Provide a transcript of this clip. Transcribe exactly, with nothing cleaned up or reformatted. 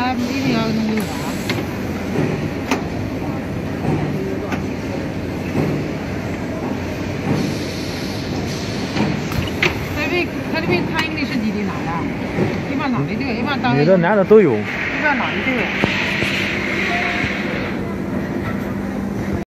来一定要弄有啊。这边他这边看应的是弟弟男的，一般男的这个，一般当女的男的都有。 一般男的这个。